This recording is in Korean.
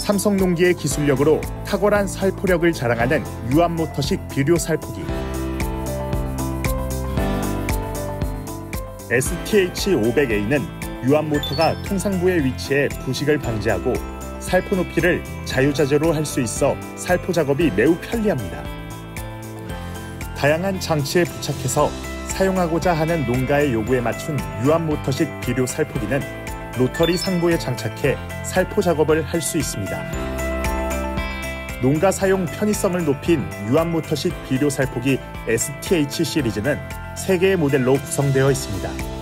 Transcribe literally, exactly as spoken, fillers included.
삼성농기의 기술력으로 탁월한 살포력을 자랑하는 유압모터식 비료 살포기. 에스티에이치 오백 에이는 유압모터가 통상부에 위치해 부식을 방지하고 살포 높이를 자유자재로 할 수 있어 살포 작업이 매우 편리합니다. 다양한 장치에 부착해서 사용하고자 하는 농가의 요구에 맞춘 유압모터식 비료 살포기는 로터리 상부에 장착해 살포 작업을 할 수 있습니다. 농가 사용 편의성을 높인 유압모터식 비료 살포기 에스티에이치 시리즈는 세 개의 모델로 구성되어 있습니다.